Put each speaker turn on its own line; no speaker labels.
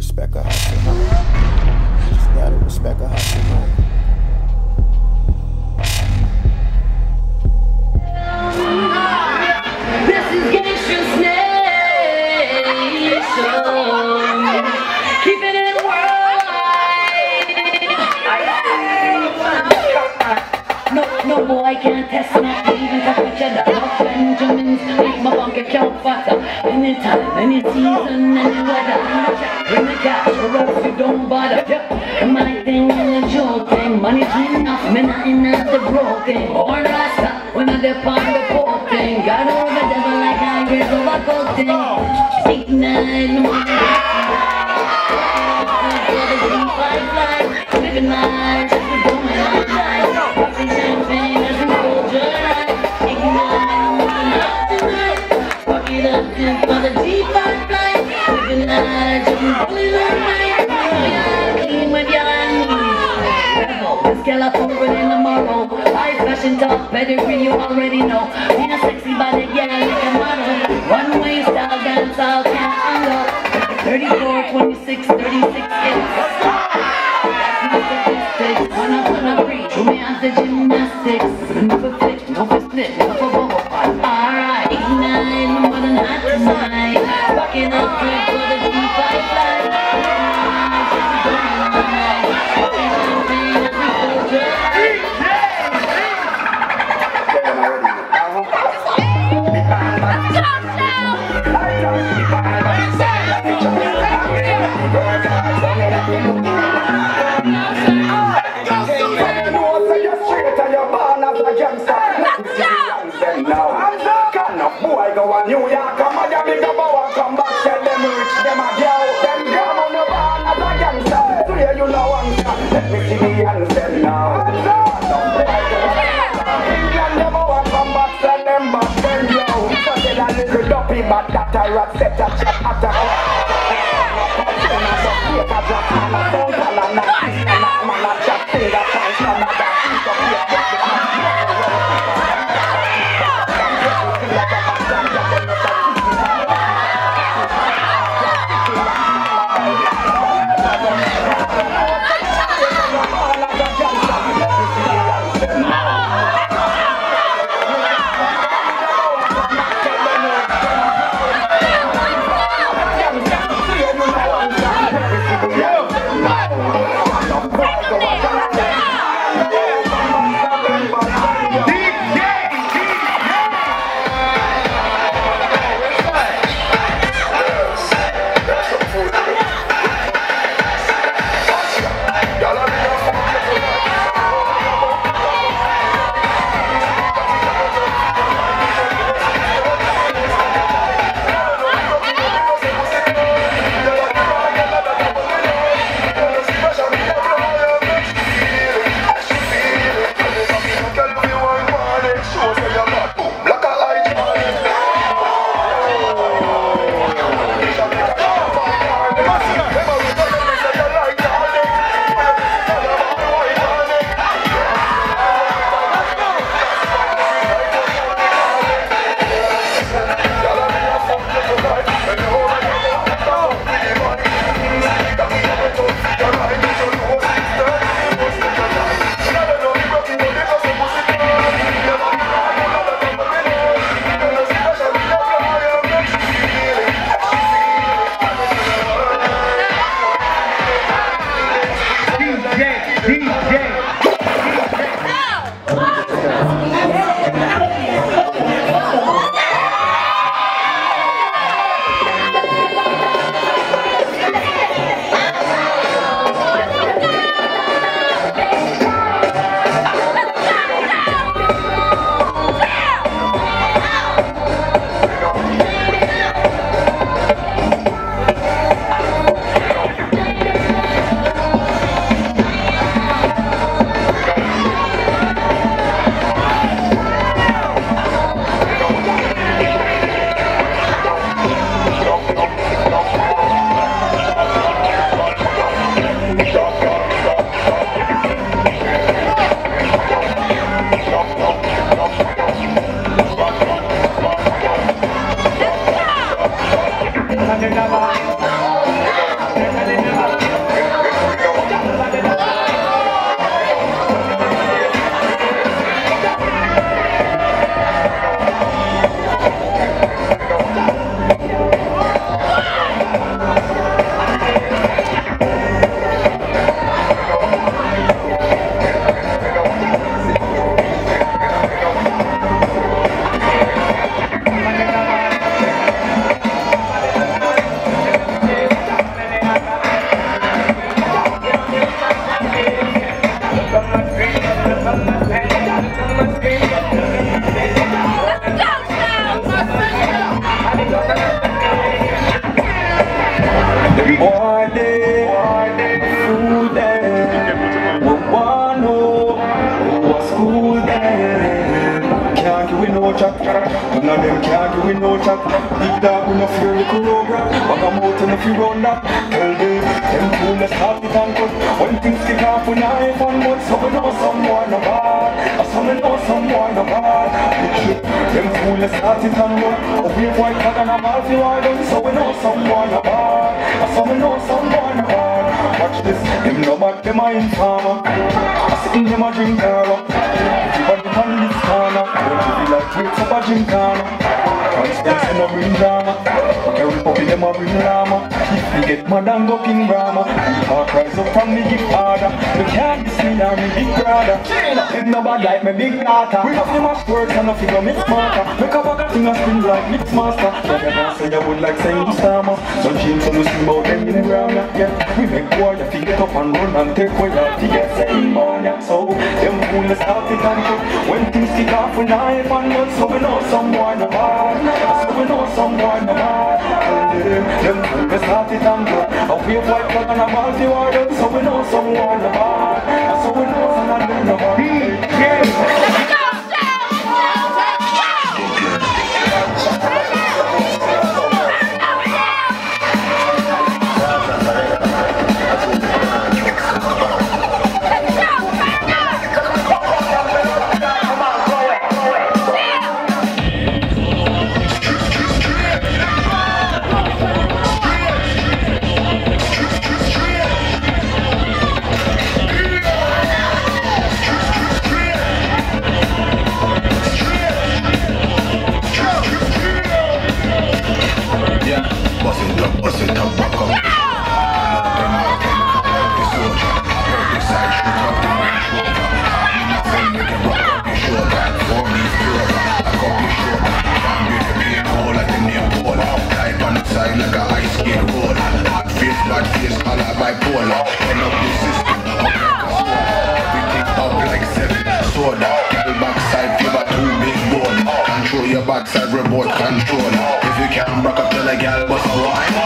respect a hustle. Just gotta respect a hustle.
This is Gangsta's Nation. Keeping it right. No boy can't test me. Even if I put you down. Benjamins make my bank account fatter. Anytime, any season, any weather. Bring the cash or else you don't bother. My thing and the joke thing. Money's enough, me not in the broke thing. Or rasta, when I depart the poor thing. God over the devil like I get over cold thing. 8-9, no more. Living life, just for doing my life. Popping champagne as we roll dry. Fuck it up for the G5 flight. Living life, just for pulling all night. Clean with your hands. This girl I forward in tomorrow. High fashion top pedigree, you already know. Being a sexy body girl like a model. Runway style dance, I'll can't handle. 34, 26, 36 hits. Wanna breathe, show me how the gymnastics. No for flick, no for split, no for bubble pop. Alright, 8-9, more than hot tonight. Fucking up quick for the G5 flight.
Boy go a New York, come on, you big up come back, tell them rich, them a girl, them come on the bar as a gangster. So yeah, you know answer. Let me see the answer now. England, them a come back, tell them back, them yo. So tell a little duppy, but that a rat set a chat at a chat. None of them can't do with no chat. Big dog with no fear, you could roll grab. Bag a mouth and if you run that. Tell them cool, let's start it and cut. When things kick off, we not have fun, but so we know someone no bad. So we know someone no bad. Them cool, let's start it and cut. A wave white flag and a ball for war done. So we know someone no bad. So we know someone no bad. Watch this, them no bad, them a informer. I sit in them a drink cava. Everybody on this corner. Don't feel like wait up a drink corner. Constance and no bring drama. Carry up in them a bring drama. If we get mad and go king drama, our cries up from me give order. You can't diss me or me big brother. Them no bad like me big daughter. We have them a work and no figure mix smarter. Make a bag of thing a spin like mix master. Yeah, you don't say you would like saying stammer. So James on the swim out them in grammar. Yeah, we make war, you get up and run and take away your figure saying man. Yeah, so them cool let's start it and cut. When things kick off we not have fun, but so we know someone no bad. So we know someone no bad. Them cool let's start it and cut. A wave white flag and a ball for war done. So we know someone no bad. So we know someone no bad.
Backside remote control. If you can't rock up, tell a gal bust a wine.